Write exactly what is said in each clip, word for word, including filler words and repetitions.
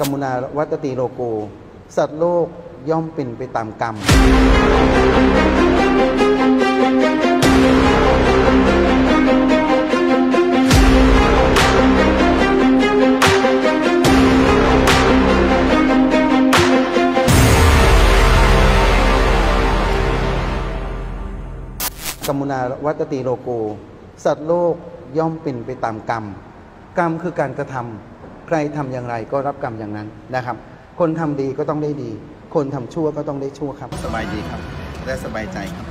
กัมมุนาวัตติโลโกสัตว์โลกย่อมเป็นไปตามกรรมกัมมุนาวัตติโลโกสัตว์โลกย่อมเป็นไปตามกรรมกรรมคือการกระทำใครทำอย่างไรก็รับกรรมอย่างนั้นนะครับคนทำดีก็ต้องได้ดีคนทำชั่วก็ต้องได้ชั่วครับสบายดีครับและสบายใจครับ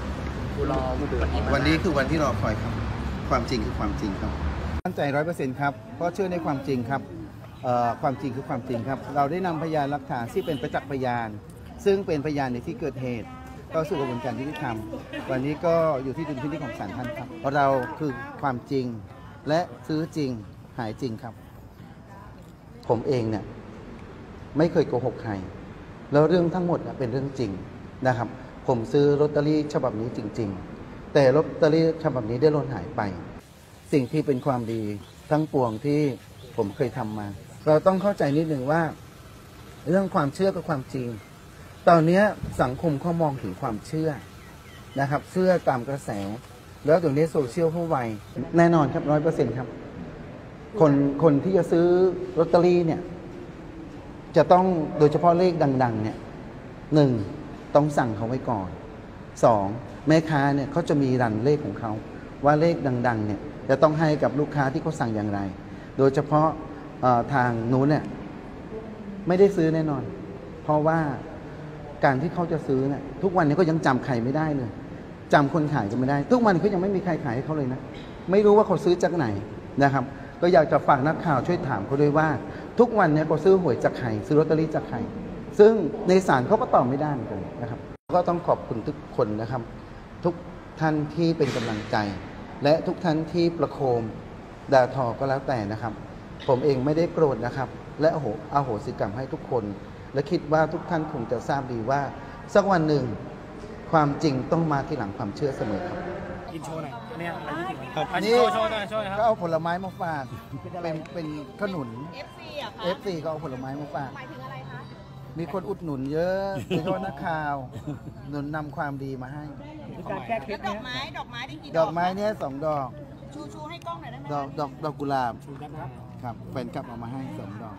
วันนี้คือวันที่รอคอยครับความจริงคือความจริงครับมั่นใจร้อยเปอร์เซ็นต์ครับเพราะเชื่อในความจริงครับความจริงคือความจริงครับเราได้นำพยานหลักฐานที่เป็นประจักษ์พยานซึ่งเป็นพยานในที่เกิดเหตุเข้าสู่กระบวนการยุติธรรมวันนี้ก็อยู่ที่ดุลพินิจของศาลท่านครับเพราะเราคือความจริงและซื้อจริงหายจริงครับผมเองเนี่ยไม่เคยโกหกใครแล้วเรื่องทั้งหมดเป็นเรื่องจริงนะครับผมซื้อลอตเตอรี่ฉบับนี้จริงๆแต่ลอตเตอรี่ฉบับนี้ได้หล่นหายไปสิ่งที่เป็นความดีทั้งปวงที่ผมเคยทำมาเราต้องเข้าใจนิดหนึ่งว่าเรื่องความเชื่อกับความจริงตอนนี้สังคมเขามองถึงความเชื่อนะครับเชื่อตามกระแสแล้วตรงนี้โซเชียลเข้าไวแน่นอนครับร้อยเปอร์เซ็นต์ครับคนคนที่จะซื้อลอตเตอรี่เนี่ยจะต้องโดยเฉพาะเลขดังๆเนี่ยหนึ่งต้องสั่งเขาไว้ก่อนสองแม่ค้าเนี่ยเขาจะมีรันเลขของเขาว่าเลขดังๆเนี่ยจะต้องให้กับลูกค้าที่เขาสั่งอย่างไรโดยเฉพาะทางนู้นเนี่ยไม่ได้ซื้อแน่นอนเพราะว่าการที่เขาจะซื้อเนี่ยทุกวันนี้ก็ยังจำใครไม่ได้เลยจำคนขายก็ไม่ได้ทุกวันนี้ก็ยังไม่มีใครขายให้เขาเลยนะไม่รู้ว่าเขาซื้อจากไหนนะครับก็อยากจะฝากนักข่าวช่วยถามเขาด้วยว่าทุกวันนี้เขาซื้อหวยจากใครซื้อลอตเตอรี่จากใครซึ่งในศาลเขาก็ตอบไม่ได้เหมือนกันนะครับก็ต้องขอบคุณทุกคนนะครับทุกท่านที่เป็นกำลังใจและทุกท่านที่ประโคมด่าทอก็แล้วแต่นะครับผมเองไม่ได้โกรธนะครับและอโหอโหสิกรรมให้ทุกคนและคิดว่าทุกท่านคงจะทราบดีว่าสักวันหนึ่งความจริงต้องมาที่หลังความเชื่อเสมอครับกินโชว์หน่อยเนี่ยอันนี้โชว์หน่อยโชว์หน่อยครับก็เอาผลไม้มาฝากเป็นเป็นขนุนเอฟ ซี อ่ะคะเอฟ ซี ก็เอาผลไม้มาฝากหมายถึงอะไรคะมีคนอุดหนุนเยอะโดยเฉพาะนักข่าวหนุนนำความดีมาให้การแก้เคล็ดดอกไม้ดอกไม้ได้กี่ดอกดอกไม้เนี่ยสองดอกชูชูให้กล้องหน่อยได้ไหมดอกดอกดอกกุหลาบครับแฟนกลับเอามาให้สองดอก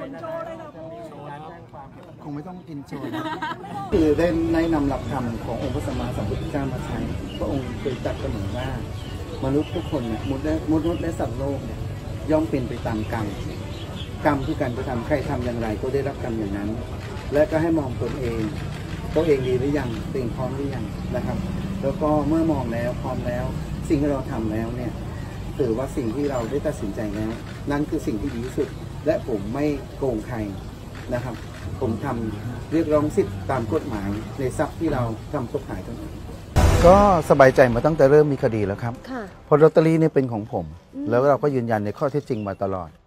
คงไม่ต้องกินโชว์คือได้ในนำหลักธรรมขององค์พระสัมมาสัมพุทธเจ้ามาใช้พระองค์เคยตรัสเสมอว่ามนุษย์ทุกคนเนี่ยมนุษย์และมนุษย์และสัตว์โลกเนี่ยย่อมเป็นไปตามกรรมกรรมคือการกระทำใครทำอย่างไรก็ได้รับกรรมอย่างนั้นและก็ให้มองตนเองตัวเองดีหรือยังตัวเองพร้อมหรือยังนะครับแล้วก็เมื่อมองแล้วพร้อมแล้วสิ่งที่เราทำแล้วเนี่ยถือว่าสิ่งที่เราได้ตัดสินใจแล้วนั่นคือสิ่งที่ดีที่สุดและผมไม่โกงใครนะครับผมทำเรียกร้องสิทธิตามกฎหมายในทรัพย์ที่เราทำตกหายทั้งหมดก็สบายใจมาตั้งแต่เริ่มมีคดีแล้วครับเพราะลอตเตอรี่นี่เป็นของผมแล้วเราก็ยืนยันในข้อเท็จจริงมาตลอด